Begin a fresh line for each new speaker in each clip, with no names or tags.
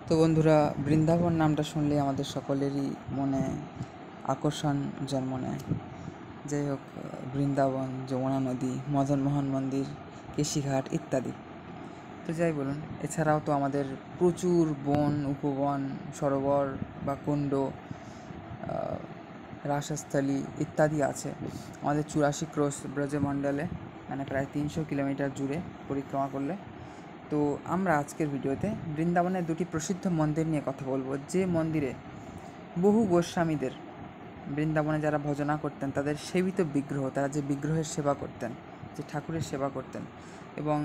তো বন্ধুরা, বৃন্দাবন নামটা শুনলে আমাদের সকলেরই মনে আকর্ষণ জন্ম নেয়। যাই হোক, বৃন্দাবন, যমুনা নদী, মদনমোহন মন্দির, কেশিঘাট ইত্যাদি। তো যাই বলুন, এছাড়াও তো আমাদের প্রচুর বন, উপবন, সরোবর বা কুণ্ড, রাসস্থলী ইত্যাদি আছে আমাদের 84 ক্রোশ ব্রজমণ্ডলে, মানে প্রায় 300 কিলোমিটার জুড়ে পরিক্রমা করলে। তো আমরা আজকের ভিডিওতে বৃন্দাবনের দুটি প্রসিদ্ধ মন্দির নিয়ে কথা বলবো, যে মন্দিরে বহু গোস্বামীদের, বৃন্দাবনে যারা ভজনা করতেন তাদের সেবিত বিগ্রহ, তারা যে বিগ্রহের সেবা করতেন, যে ঠাকুরের সেবা করতেন, এবং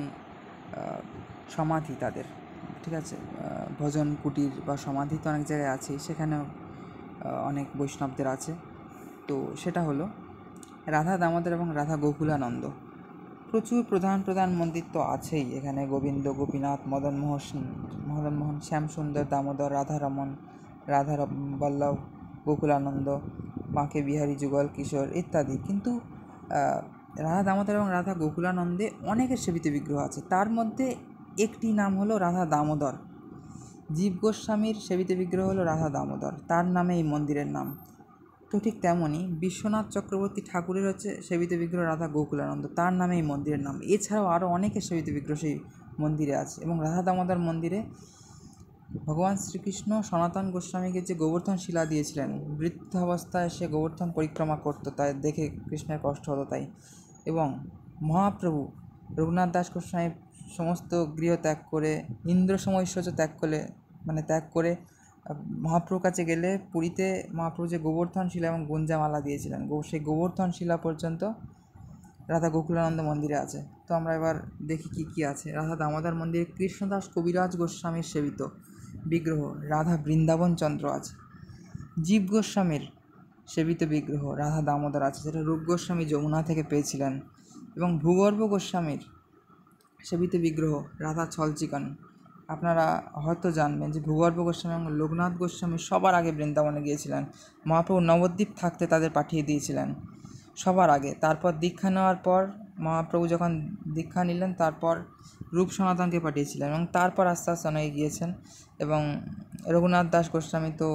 সমাধি তাদের, ঠিক আছে, ভজন কুটির বা সমাধি তো অনেক জায়গায় আছেই, সেখানেও অনেক বৈষ্ণবদের আছে। তো সেটা হলো রাধা দামোদর এবং রাধা গোকুলানন্দ। প্রচুর প্রধান মন্দির তো আছেই এখানে, গোবিন্দ, গোপীনাথ, মদনমোহন, শ্যামসুন্দর, দামোদর, রাধারমণ, বল্লভ, গোকুলানন্দ, বাঁকে বিহারী, যুগল কিশোর ইত্যাদি। কিন্তু রাধা দামোদর এবং রাধা গোকুলানন্দে অনেকের সেবিত বিগ্রহ আছে। তার মধ্যে একটি নাম হলো রাধা দামোদর। জীব গোস্বামীর সেবিত বিগ্রহ হলো রাধা দামোদর, তার নামে এই মন্দিরের নাম। তো ঠিক তেমনই বিশ্বনাথ চক্রবর্তী ঠাকুরের হচ্ছে সেবিত বিগ্রহ রাধা গোকুলানন্দ, তার নামে এই মন্দিরের নাম। এছাড়াও আরও অনেকের সেবিত বিগ্রহ সেই মন্দিরে আছে। এবং রাধা দামোদর মন্দিরে ভগবান শ্রীকৃষ্ণ সনাতন গোস্বামীকে যে গোবর্ধন শিলা দিয়েছিলেন, বৃদ্ধাবস্থায় সে গোবর্ধন পরিক্রমা করতো, তাই দেখে কৃষ্ণের কষ্ট হতো তাই। এবং মহাপ্রভু রঘুনাথ দাস গোস্বামী সমস্ত গৃহ ত্যাগ করে, ইন্দ্র সম ঐশ্বর্য ত্যাগ করে মহাপ্রভুর কাছে গেলে পুরীতে মহাপ্রভু যে গোবর্ধন শিলা এবং গুঞ্জামালা দিয়েছিলেন, সেই গোবর্ধন শিলা পর্যন্ত রাধা গোকুলানন্দ মন্দিরে আছে। তো আমরা এবার দেখি কি কি আছে। রাধা দামোদর মন্দিরে কৃষ্ণদাস কবিরাজ গোস্বামীর সেবিত বিগ্রহ রাধা বৃন্দাবন চন্দ্র আছে। জীব গোস্বামীর সেবিত বিগ্রহ রাধা দামোদর আছে, যেটা রূপ গোস্বামী যমুনা থেকে পেয়েছিলেন। এবং ভূগর্ভ গোস্বামীর সেবিত বিগ্রহ রাধা ছলচিকন। আপনারা হয়তো জানবেন যে ভূগর্ভ গোস্বামী এবং লোকনাথ গোস্বামী সবার আগে বৃন্দাবনে গিয়েছিলেন। মহাপ্রভু নবদ্বীপ থাকতে তাদের পাঠিয়ে দিয়েছিলেন সবার আগে। তারপর দীক্ষা নেওয়ার পর মহাপ্রভু যখন দীক্ষা নিলেন, তারপর রূপ সনাতনকে পাঠিয়েছিলেন, এবং তারপর আস্তে আস্তে অনেকে গিয়েছেন। এবং রঘুনাথ দাস গোস্বামী তো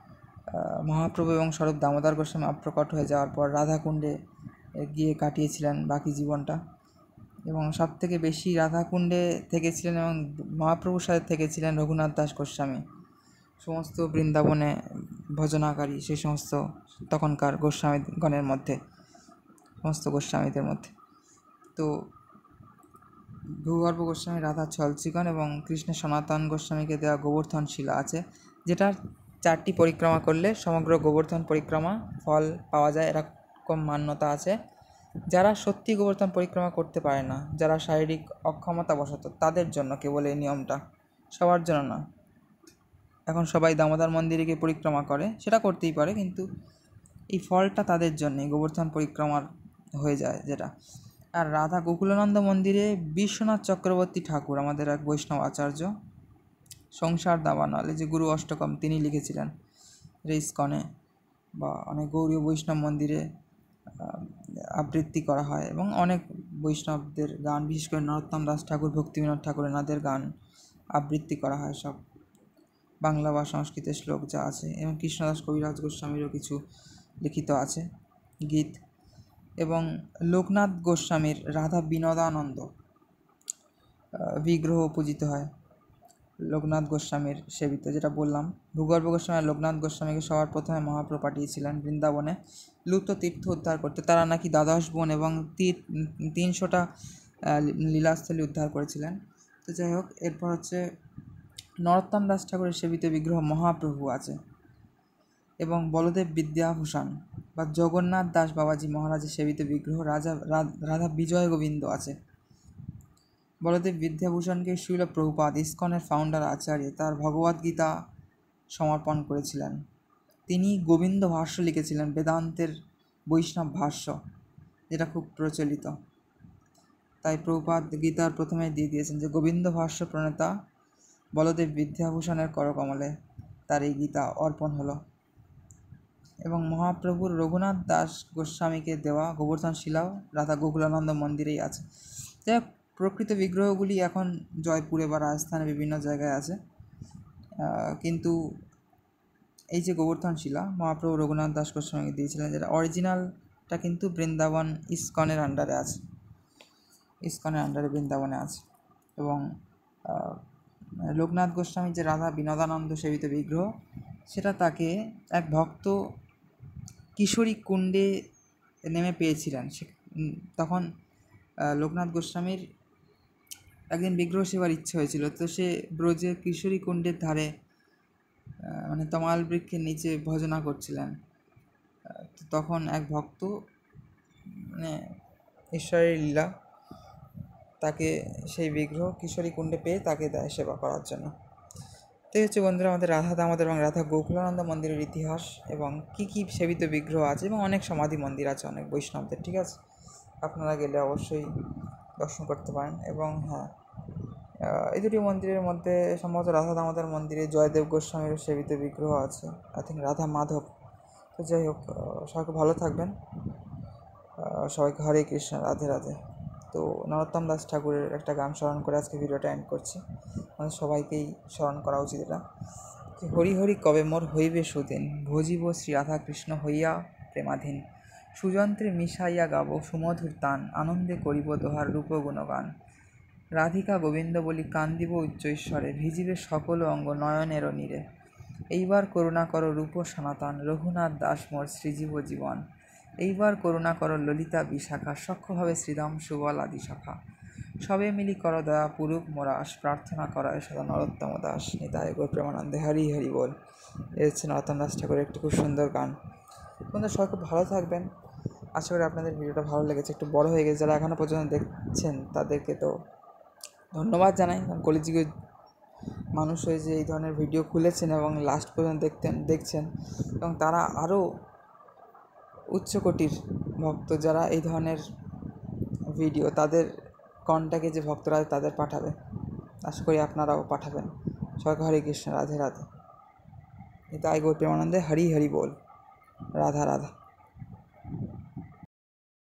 মহাপ্রভু এবং স্বরূপ দামোদর গোস্বামী অপ্রকট হয়ে যাওয়ার পর রাধাকুণ্ডে গিয়ে কাটিয়েছিলেন বাকি জীবনটা। এবং সবথেকে বেশি রাধাকুণ্ডে থেকেছিলেন এবং মহাপ্রভুর সাথে থেকেছিলেন রঘুনাথ দাস গোস্বামী। সমস্ত বৃন্দাবনে ভজনাকারী সেই সমস্ত তখনকার গোস্বামীগণের মধ্যে, সমস্ত গোস্বামীদের মধ্যে। তো ভূগর্ভ গোস্বামী রাধা ছলচিকন এবং কৃষ্ণের সনাতন গোস্বামীকে দেওয়া গোবর্ধন শিলা আছে, যেটার 4টি পরিক্রমা করলে সমগ্র গোবর্ধন পরিক্রমা ফল পাওয়া যায়, এরকম মান্যতা আছে। যারা সত্যি গোবর্ধন পরিক্রমা করতে পারে না, যারা শারীরিক অক্ষমতা বশত, তাদের জন্য কেবল এই নিয়মটা, সবার জন্য না। এখন সবাই দামোদর মন্দিরে গিয়ে পরিক্রমা করে, সেটা করতেই পারে, কিন্তু এই ফলটা তাদের জন্যই গোবর্ধন পরিক্রমার হয়ে যায় যেটা। আর রাধা গোকুলানন্দ মন্দিরে বিশ্বনাথ চক্রবর্তী ঠাকুর, আমাদের এক বৈষ্ণব আচার্য, সংসার দাবানল, যে গুরু অষ্টকম তিনি লিখেছিলেন। ইস্কনে বা অনেক গৌরীয় বৈষ্ণব মন্দিরে আবৃত্তি করা হয়, এবং অনেক বৈষ্ণবদের গান, বিশেষ করে নরোত্তম দাস ঠাকুর, ভক্তিবিনোদ ঠাকুর, এনাদের গান আবৃত্তি করা হয়, সব বাংলা বা সংস্কৃতের শ্লোক যা আছে। এবং কৃষ্ণদাস কবিরাজ গোস্বামীরও কিছু লিখিত আছে গীত। এবং লোকনাথ গোস্বামীর রাধা বিনোদানন্দ বিগ্রহ পূজিত হয়, লোকনাথ গোস্বামীর সেবিত, যেটা বললাম। ভূগর্ভ গোস্বামী লোকনাথ গোস্বামীকে সবার প্রথমে মহাপ্রভু পাঠিয়েছিলেন বৃন্দাবনে লুপ্ত তীর্থ উদ্ধার করতে। তারা নাকি দ্বাদশ বন এবং 300টা লীলাস্থলী উদ্ধার করেছিলেন। তো যাই হোক, এরপর হচ্ছে নরোত্তম দাস ঠাকুরের সেবিত বিগ্রহ মহাপ্রভু আছে। এবং বলদেব বিদ্যাভূষণ বা জগন্নাথ দাস বাবাজি মহারাজের সেবিত বিগ্রহ রাধা বিজয় গোবিন্দ আছে। বলদেব বিদ্যাভূষণকে শ্রীল প্রভুপাদ, ইস্কনের ফাউন্ডার আচার্য, তার ভগবদ্গীতা সমর্পণ করেছিলেন। তিনি গোবিন্দ ভাষ্য লিখেছিলেন, বেদান্তের বৈষ্ণব ভাষ্য, যেটা খুব প্রচলিত। তাই প্রভুপাদ গীতার প্রথমে দিয়ে দিয়েছেন যে গোবিন্দ ভাষ্য প্রণেতা বলদেব বিদ্যাভূষণের করকমলে তার এই গীতা অর্পণ হলো। এবং মহাপ্রভুর রঘুনাথ দাস গোস্বামীকে দেওয়া গোবর্ধন শিলাও রাধা গোকুলানন্দ মন্দিরেই আছে। যাই হোক, প্রকৃত বিগ্রহগুলি এখন জয়পুরে বা রাজস্থানে বিভিন্ন জায়গায় আছে। কিন্তু এই যে গোবর্ধন শিলা মহাপ্রভু রঘুনাথ দাস গোস্বামী দিয়েছিলেন, যেটা অরিজিনালটা কিন্তু বৃন্দাবন ইস্কনের আন্ডারে আছে, ইস্কনের আন্ডারে বৃন্দাবনে আছে। এবং লোকনাথ গোস্বামীর যে রাধা বিনোদানন্দ সেবিত বিগ্রহ, সেটা তাকে এক ভক্ত কিশোরী কুণ্ডে নেমে পেয়েছিলেন। তখন লোকনাথ গোস্বামীর একদিন বিগ্রহ সেবার ইচ্ছে হয়েছিল, তো সে ব্রজের কিশোরী কুণ্ডের ধারে মানে তমাল বৃক্ষের নিচে ভজনা করছিলেন। তো তখন এক ভক্ত মানে ঈশ্বরের লীলা, তাকে সেই বিগ্রহ কিশোরী কুণ্ডে পেয়ে তাকে দেয় সেবা করার জন্য। তো হচ্ছে বন্ধুরা আমাদের রাধা দামোদর এবং রাধা গোকুলানন্দ মন্দিরের ইতিহাস এবং কী কী সেবিত বিগ্রহ আছে, এবং অনেক সমাধি মন্দির আছে অনেক বৈষ্ণবদের, ঠিক আছে? আপনারা গেলে অবশ্যই দর্শন করতে পারেন। এবং হ্যাঁ, এই দুটি মন্দিরের মধ্যে সম্ভবত রাধা দামোদর মন্দিরে জয়দেব গোস্বামীর সেবিত বিগ্রহ আছে, আই থিঙ্ক রাধা মাধব। তো যাই হোক, সবাইকে ভালো থাকবেন, সবাইকে হরে কৃষ্ণ, রাধে রাধে। তো নরোত্তম দাস ঠাকুরের একটা গান স্মরণ করে আজকে ভিডিওটা এন্ড করছি। আমাদের সবাইকেই স্মরণ করা উচিত এটা, যে হরি হরি কবে মোর হইবে সুদিন, ভজিব শ্রী রাধা কৃষ্ণ হইয়া প্রেমাধীন, সুযন্ত্রে মিশাইয়া গাব সুমধুর তান, আনন্দে করিব দোহার রূপ গুণগান, রাধিকা গোবিন্দ বলি কান্দিব উচ্চৈশ্বরে, ভিজিবে সকল অঙ্গ নয়নের নীরে, এইবার করুণা কর রূপ সনাতন, রঘুনাথ দাস মোর শ্রীজীব জীবন, এইবার করুণা কর ললিতা বিশাখা, সখ্যভাবে শ্রীরাম সুবল আদি শাখা, সবে মিলি কর দয়া পুরুক মোরাস, প্রার্থনা করায় সদা নরোত্তম দাস, নিতাই গৌর প্রেমানন্দে হরি হরি বল। এ হচ্ছে নরোত্তম দাস ঠাকুরের একটি খুব সুন্দর গান। আপনাদের সবাই খুব ভালো থাকবেন, আশা করি আপনাদের ভিডিওটা ভালো লেগেছে, একটু বড় হয়ে গেছে, যারা এখনও পর্যন্ত দেখছেন তাদেরকে তো ধন্যবাদ জানাই, কারণ কলিযুগে মানুষ হয়ে যে এই ধরনের ভিডিও খুলেছেন এবং লাস্ট পর্যন্ত দেখছেন, এবং তারা আরও উচ্চকোটির ভক্ত যারা এই ধরনের ভিডিও তাদের কন্ট্যাক্টে যে ভক্তরা তাদের পাঠাবে, আশা করি আপনারাও পাঠাবেন। সবাইকে হরে কৃষ্ণ, রাধে রাধে, নিতাই গৌর প্রেমানন্দে হরি হরি বল, রাধা রাধা।